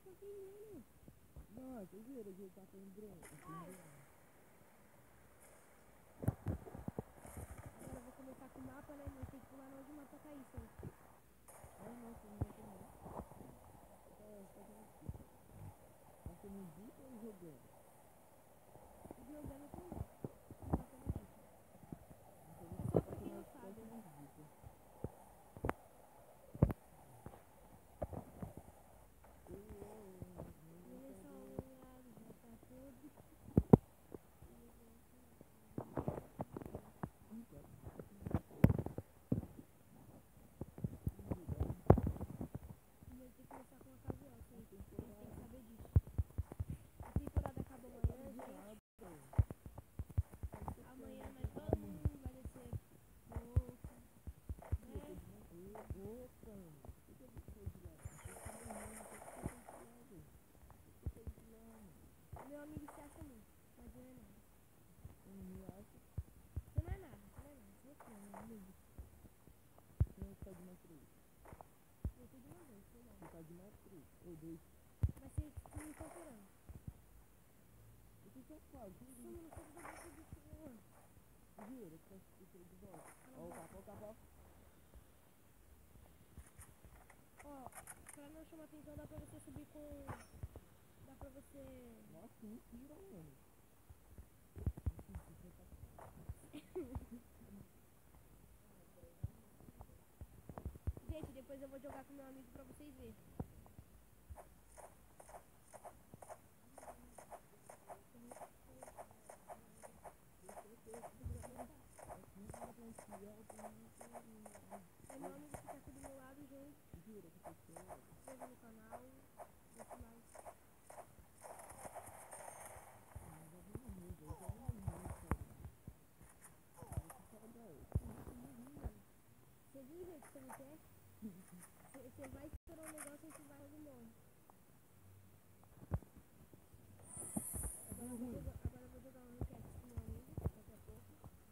Não, vocês viram que ele tá com drone. Agora eu vou começar com o mapa, né? Mas tem que pular na onde o mapa cair, só. Não, você não vai não. Tá fazendo vídeo ou jogando? Jogando com o mapa no vídeo. É só pra quem não sabe, né? Ele só um lado, já tá tudo. E eu tenho que começar com uma caveira, assim. A gente tem que saber disso. A temporada acaba amanhã, gente. Amanhã nós todo mundo vai descer louco, né? Meu amigo se acha muito, mas não é nada. Você não é nada, você não é nada. Você é meu amigo. Eu tô de uma vez, sei lá. Vai ser tudo incorporando. Sumo no fogo da boca do senhor. Ó, pra não chamar atenção, dá pra você subir com... Dá pra você... Nossa, mentira, mano. Gente, depois eu vou jogar com meu amigo pra vocês verem. É meu amigo que tá aqui do meu lado, gente. Se inscreva no canal. Deixa mais. Você viu o jeito que você não quer? Você vai esperar um negócio e você vai e morre. Agora eu vou jogar um enquete com meu amigo, daqui a pouco.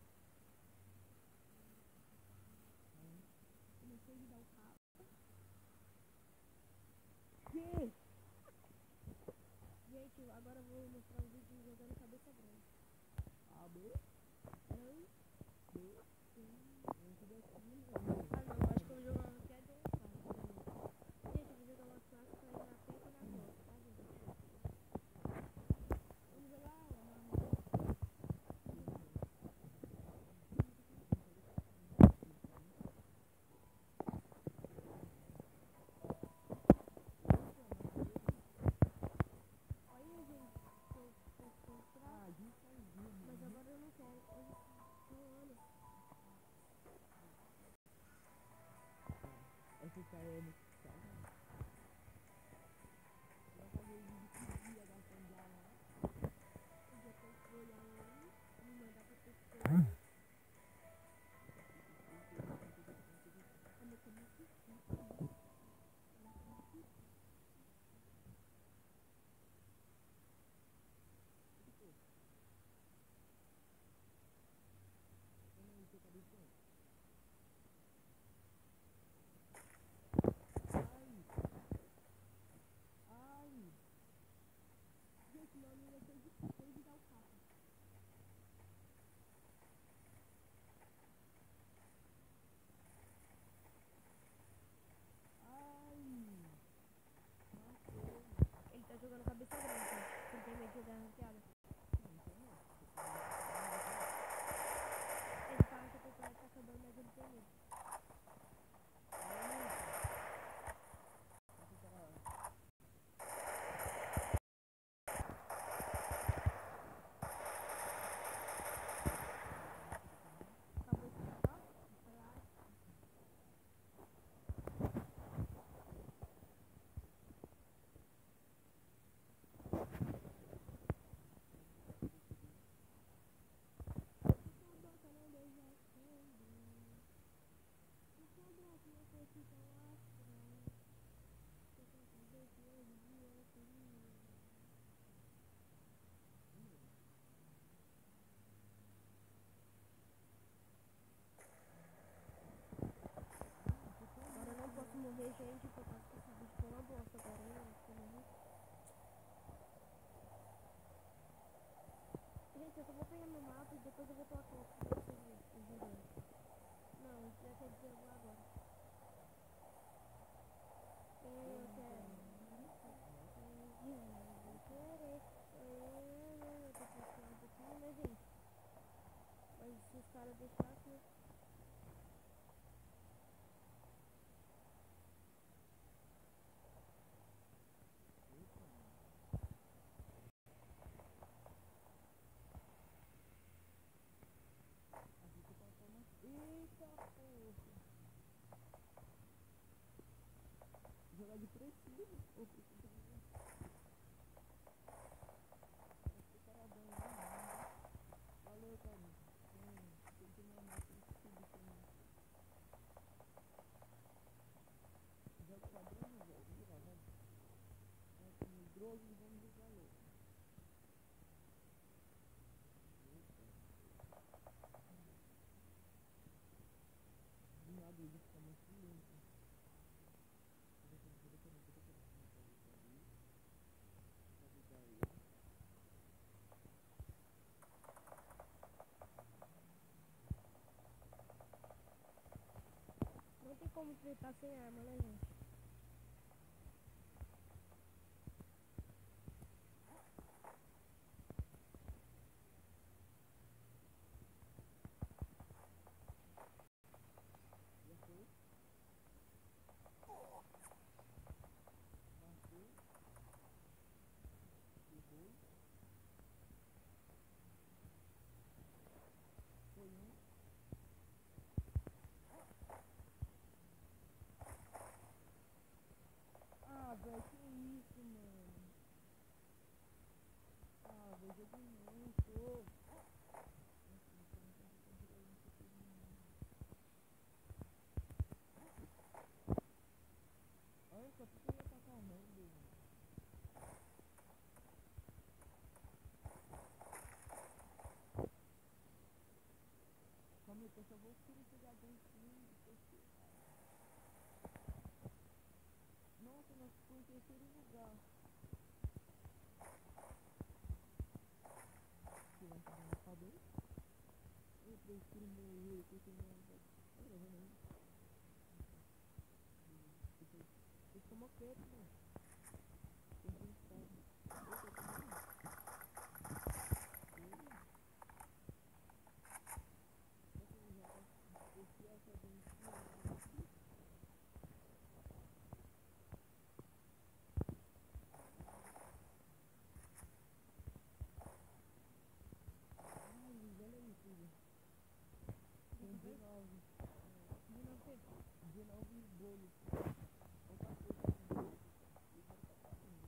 Comecei a dar o cabo. Gente, agora eu vou mostrar um vídeo jogando cabeça grande. Não? Ah não, acho que eu vou jogar uma enquete ou um clássico. Gente, eu vou jogar uma clássica aí na tecla e na bola, tá, gente? Vamos jogar, mano. Olha, gente, se eu fosse comprar, mas agora eu não quero. Olha só, olha. Essa cara é muito Podia ter escolha aí, me mandar pra pessoa. Como que depois eu vou tomar conta pra vocês verem, os jogando. Não, já quer dizer, eu vou agora. Eu quero. Eu vou querer. Eu tô precisando um pouquinho, né, gente? Mas se os caras deixassem, né? Eita porra! Jogar de preciso? Ou preciso paradão lá. Valeu, cara. Tem que mandar pra subir também. Jogo padrão, velho. Vira, né? Como droga e vamos jogar louco. Do nada ele fica muito lento. Não tem como tretar sem arma, né, gente? Já foi? Marcou. Pegou. Foi um. Ah, velho, que isso, mano? Ah, velho, joguei muito. Olha só, por que eu ia atacar o Mendo? Calma aí, que eu só vou pegar dentro depois que... Nossa, nós ficamos em terceiro lugar. Que vai ficar na cabeça. Eu prefiro morrer, porque não vai... Olha, vai você tomou quieto, né? Tem que estar... Eita, tomou. Será que ele já tá... Esse é essa dentinha aqui? Ai, olha aí, filho. Tem 19. 19 19 bolos. Olha o 14 aqui. E o cara tá passando.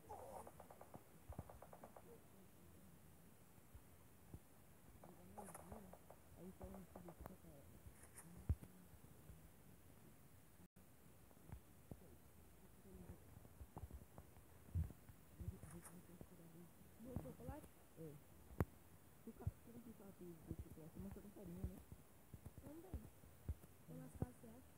Aí só um que deixa pra cá. do chocolate? É. Como que o cara fez do chocolate? É uma Santa Catarina, né? Também. Tem umas casas, você acha?